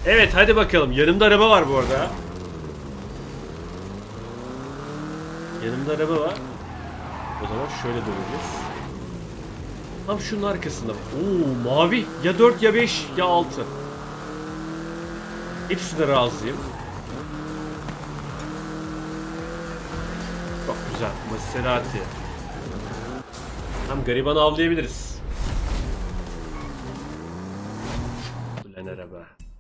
Evet hadi bakalım. Yanımda araba var bu arada. Yanımda araba var. O zaman şöyle döneceğiz. Tam şunun arkasında. Oo mavi. Ya 4 ya 5 ya 6. Hepsine razıyım. Çok güzel. Maserati. Tam gariban avlayabiliriz. Ulan araba.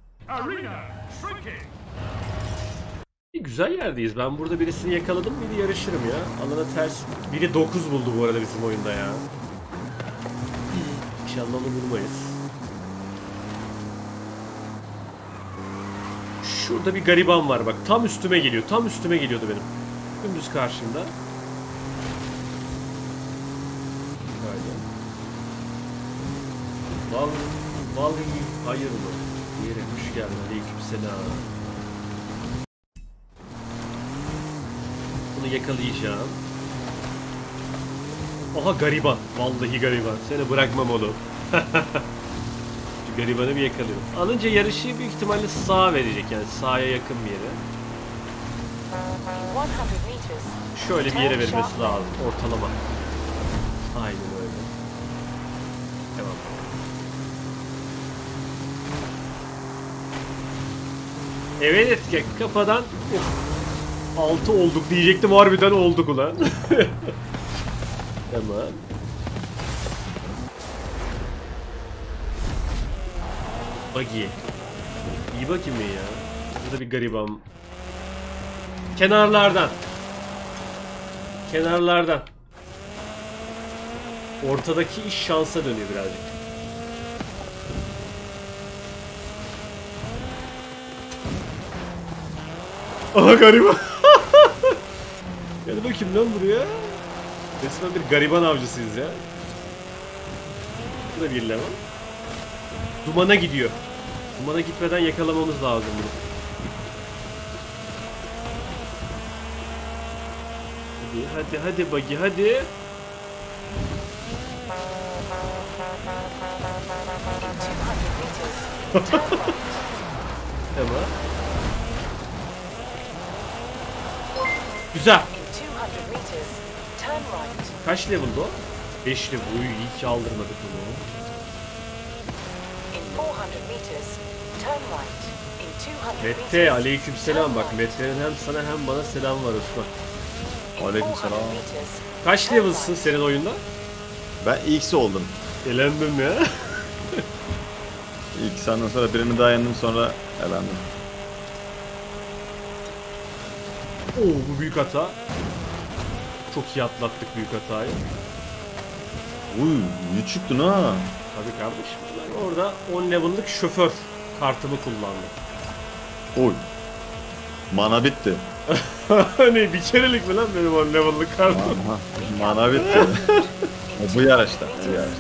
Güzel yerdeyiz. Ben burada birisini yakaladım mıydı yarışırım ya. Alana ters. Biri 9 buldu bu arada bizim oyunda ya. İnşallah onu vurmayız. Şurada bir gariban var bak. Tam üstüme geliyor. Tam üstüme geliyordu benim. Dümdüz karşımda. Böyle. Vallahi hayırlı. Yere hoş geldin. Aleykümselam. Bunu yakalayacağım. Aha gariban. Vallahi gariban. Seni bırakmam oğlum. Şu garibanı bir yakalıyorum. Alınca yarışı büyük ihtimalle sağa verecek yani sağa yakın bir yere. Şöyle bir yere vermesi lazım. Ortalama. Aynen öyle. Devam. Evet kafadan 6 olduk diyecektim, harbiden olduk ulan. Tamam. Buggy. İyi bakayım ya. Burada bir gariban. Kenarlardan. Kenarlardan. Ortadaki iş şansa dönüyor birazcık. Aha gariban. Gel bakayım lan buraya. Resmen bir gariban avcısıyız ya. Bu da bir level. Dumana gidiyor. Dumana gitmeden yakalamamız lazım bunu. Hadi buggy hadi. Tamam. Güzel. Kaç level bu? 5 level. Uy, iyi ki aldırmadık bunu. Mette aleykümselam, bak Mette'nin hem sana hem bana selam var Osman. Aleykümselam. Kaç level'sın senin oyunda? Ben ilkisi oldum. Elendim ya. İlk senden sonra birini daha yendim, sonra elendim. Oo bu büyük hata. Çok iyi atlattık büyük hatayı. Uy, iyi çıktın ha. Tabii kardeşim. Ben orada 10 level'lık şoför kartımı kullandım. Oy. Mana bitti. Hani bir kerelik mi lan benim 10 level'lık kartım? Mana bitti. Bu yarışta. Bu yarışta.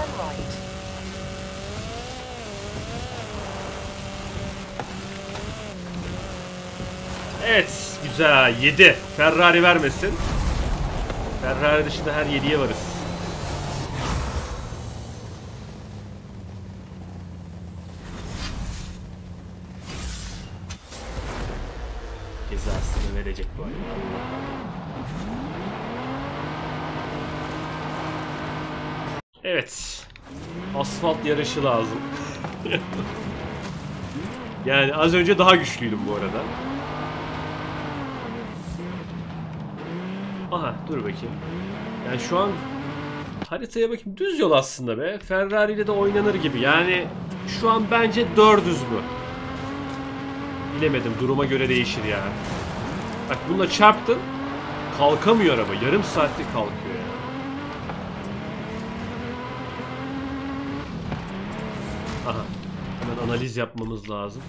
Evet, güzel. 7. Ferrari vermesin. Ferrari dışında her 7'ye varız. Cezasını verecek bu arada. Evet. Asfalt yarışı lazım. Yani az önce daha güçlüydüm bu arada. Aha dur bakayım. Yani şu an haritaya bakayım, düz yol aslında be. Ferrari ile de oynanır gibi. Yani şu an bence 400 mü? Bilemedim, duruma göre değişir ya. Bak bununla çarptın. Kalkamıyor araba. Yarım saatte kalkıyor ya. Aha. Hemen analiz yapmamız lazım.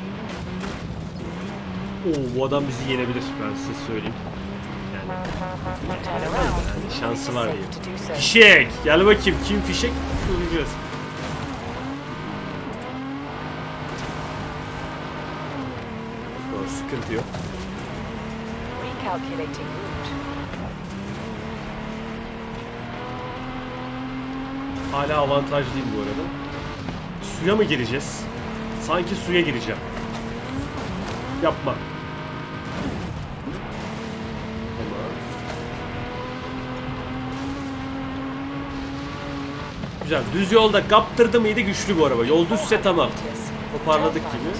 Oo bu adam bizi yenebilir, ben size söyleyeyim. Yani şansı var diyeyim. Fişek! Gel bakayım, kim fişek? Göreceğiz. Sıkıntı yok. Hala avantajlıyım bu arada. Suya mı gireceğiz? Sanki suya gireceğim. Yapma. Tamam. Güzel. Düz yolda kaptırdı mıydı güçlü bu araba. Yol düzse tamam. Toparladık gibi.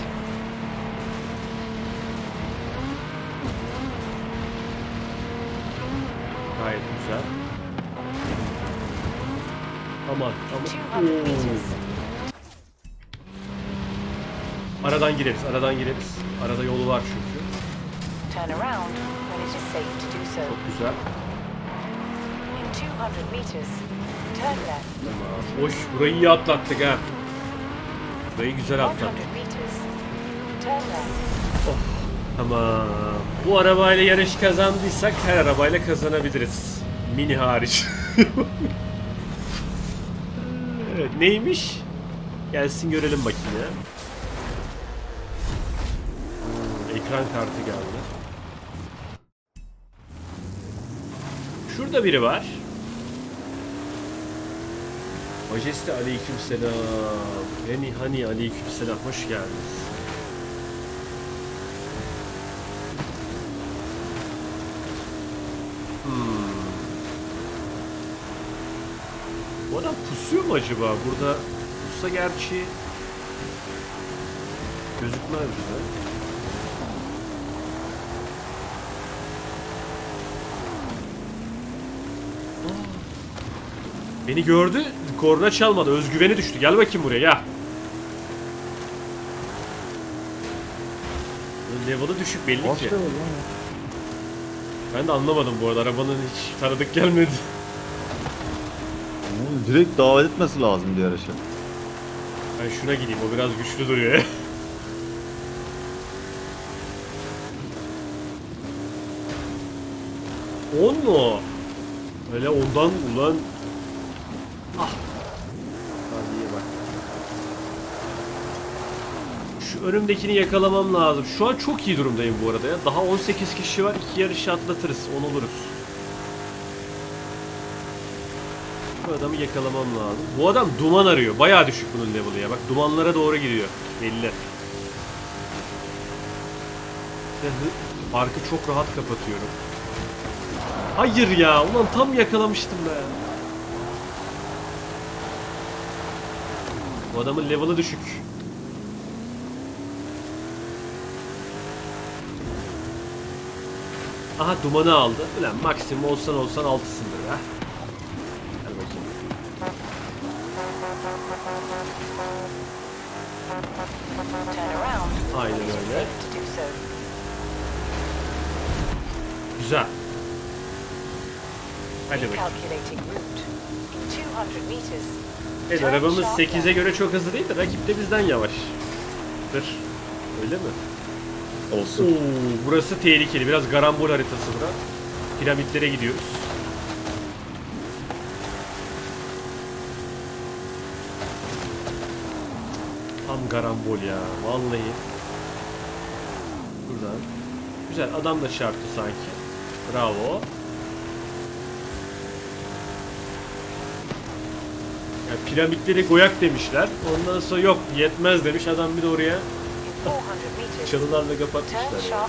Gayet güzel. Aman aman. Aradan gireriz, aradan gireriz. Arada yolu var çünkü. Turn around when it is safe to do so. Çok güzel. In 200 meters, turn left. Tamam. Hoş, burayı iyi atlattık ha. Burayı güzel 100 atlattık. meters, turn left. Tamam. Bu arabayla yarış kazandıysak her arabayla kazanabiliriz. Mini hariç. Evet, neymiş? Gelsin görelim bakayım ya. Ekran kartı geldi. Şurada biri var. Majeste aleykümselam. Hani aleykümselam. Hoş geldiniz. Bu adam pusuyor mu acaba? Burada pussa gerçi gözükmez bize. Beni gördü, korna çalmadı, özgüveni düştü. Gel bakayım buraya, ya. Level'ı düşük belli ki. Ben de anlamadım bu arada, arabanın hiç tanıdık gelmedi. Direkt davet etmesi lazım diğer işe. Ben şuna gideyim, o biraz güçlü duruyor ya. On mu? Öyle ondan ulan. Ah. Hadi bak. Şu önümdekini yakalamam lazım. Şu an çok iyi durumdayım bu arada ya. Daha 18 kişi var. 2 yarışı atlatırız. 10 oluruz. Bu adamı yakalamam lazım. Bu adam duman arıyor. Bayağı düşük bunun level'ı ya. Bak dumanlara doğru gidiyor. Belli. Farkı çok rahat kapatıyorum. Hayır ya. Ulan tam yakalamıştım ben. Bu adamın level'ı düşük. Aha dumanı aldı. Ulan maksimum olsan 6'sındır ha. Gel bakayım. Aynen öyle. Güzel. Hadi bakayım. Evet, arabamız 8'e göre çok hızlı değil de rakip de bizden yavaştır. Öyle mi? Olsun. Oo, burası tehlikeli. Biraz garambol haritası bura. Piramitlere gidiyoruz. Tam garambol ya. Vallahi. Buradan. Güzel. Adam da çarptı sanki. Bravo. Yani piramitleri goyak demişler. Ondan sonra yok yetmez demiş. Adam bir de oraya çalılarla kapatmışlar ya.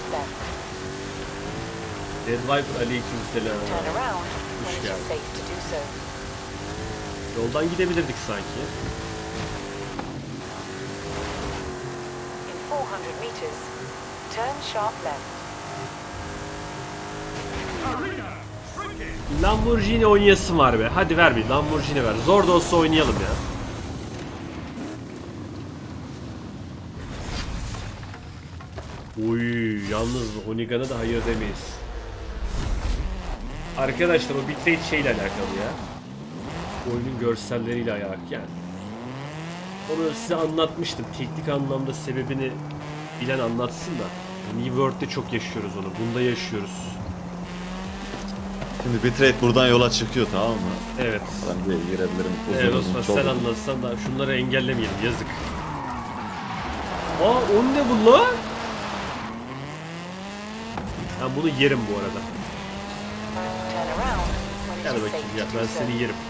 Dead Viper aleykümselam. Hoş geldin. Yoldan gidebilirdik sanki. In 400 meters, turn sharp left. Lamborghini oynayasım var be. Hadi ver bir Lamborghini ver. Zor da olsa oynayalım ya. Uy, yalnız Honigan'a da hayır demeyiz. Arkadaşlar o bitrate şeyle alakalı ya. Oyunun görselleriyle alakalı yani. Onu size anlatmıştım. Teknik anlamda sebebini bilen anlatsın da. New World'de çok yaşıyoruz onu. Bunda yaşıyoruz. Şimdi bitrate buradan yola çıkıyor, tamam mı? Evet. Ben de girebilirim. Evet Osman, sen anlatsan da şunları engellemeyelim, yazık. Aa, o ne bu lan? Ben bunu yerim bu arada. Gel bakayım ya, ben seni yerim.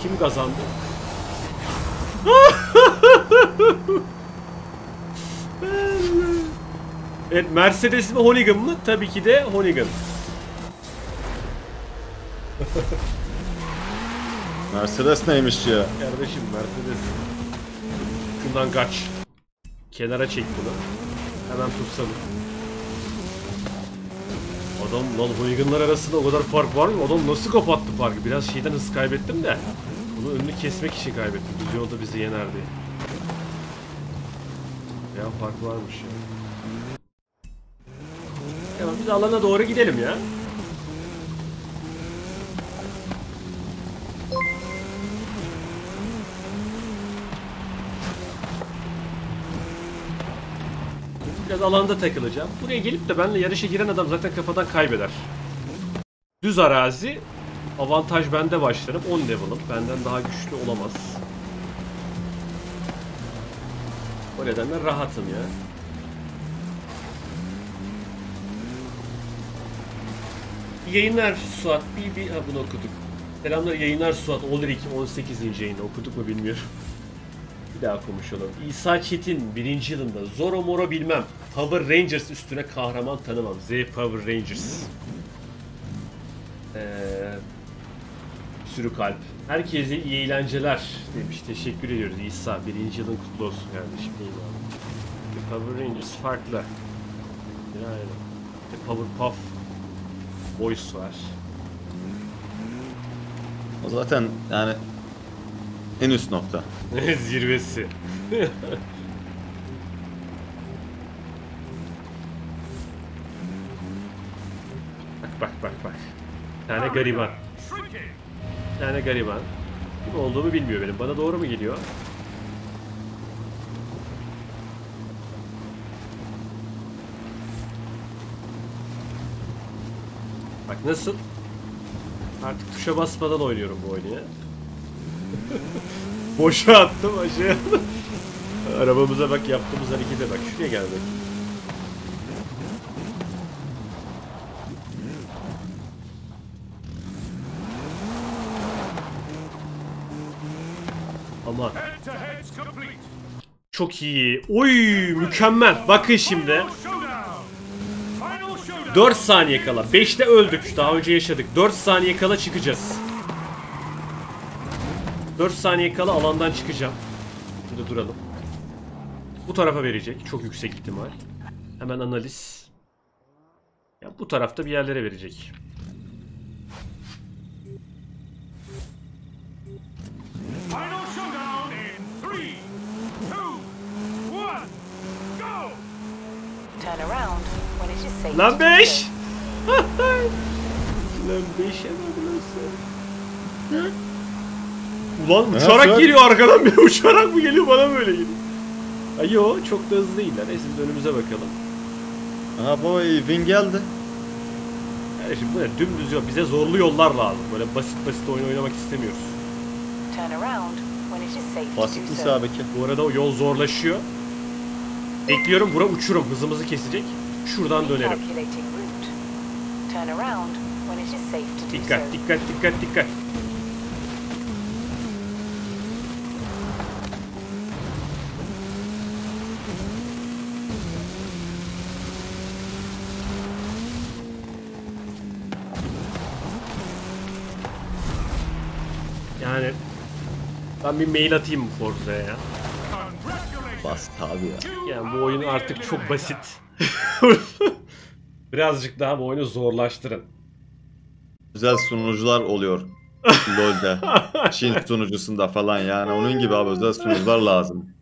Kim kazandı? Evet, Mercedes mi Hooligan mı? Tabii ki de Hooligan. Mercedes neymiş ya? Kardeşim Mercedes. Şundan kaç. Kenara çek bunu. Hemen tutsalım. Adam lan Hooligan'lar arasında o kadar fark var mı? Adam nasıl kapattı farkı? Biraz şeyden hız kaybettim de. Bunu önünü kesmek için kaybettim. Düz yolda bizi yener diye. Ya fark varmış ya. Tamam biz alana doğru gidelim ya. Biraz alanda takılacağım. Buraya gelip de benimle yarışa giren adam zaten kafadan kaybeder. Düz arazi. Avantaj bende başlarım. 10 level'ım. Benden daha güçlü olamaz. O nedenle rahatım ya. Yayınlar Suat. Ha bunu okuduk. Selamlar yayınlar Suat. Olur 18. yayını okuduk mu bilmiyorum. Bir daha konuşalım. İsa Çetin 1. yılında Zoro Moro bilmem. Power Rangers üstüne kahraman tanımam. Z Power Rangers. Sürü kalp. Herkese iyi eğlenceler demiş. Teşekkür ediyoruz İsa. 1. yılın kutlu olsun kardeşim. Power Rangers farklı. Yani Powerpuff Boys var. O zaten yani en üst nokta. Zirvesi. bak. Bir tane gariban. Bir tane gariban. Kim olduğumu bilmiyor benim. Bana doğru mu geliyor? Bak nasıl? Artık tuşa basmadan oynuyorum bu oyunu ya. Boşa attım aşağıya. Arabamıza bak, yaptığımız harekete bak. Şuraya gel bak. Ama çok iyi. Oy mükemmel. Bakın şimdi. 4 saniye kala. 5'te öldük. Daha önce yaşadık. 4 saniye kala çıkacağız. 4 saniye kala alandan çıkacağım. Burada duralım. Bu tarafa verecek. Çok yüksek ihtimal. Hemen analiz. Ya bu tarafta bir yerlere verecek. Lan 5! Lan 5'e nasıl? Ulan uçarak geliyor arkadan, bir uçarak mı geliyor, bana böyle geliyor. Ay yo, çok da hızlı değiller. Neyse biz önümüze bakalım. Aha baba win geldi. Yani şimdi böyle dümdüz yol, bize zorlu yollar lazım. Böyle basit oyun oynamak istemiyoruz. Basit müsabeke. Bu arada o yol zorlaşıyor. Ekliyorum, bura uçurum, hızımızı kesecek. Şuradan dönerim. Dikkat. Yani ben bir mail atayım bu Forza'ya ya. Bas tabi ya. Yani bu oyun artık çok basit. Birazcık daha bu oyunu zorlaştırın. Güzel sunucular oluyor. LoL'de. Çin sunucusunda falan yani onun gibi abi özel sunucular lazım.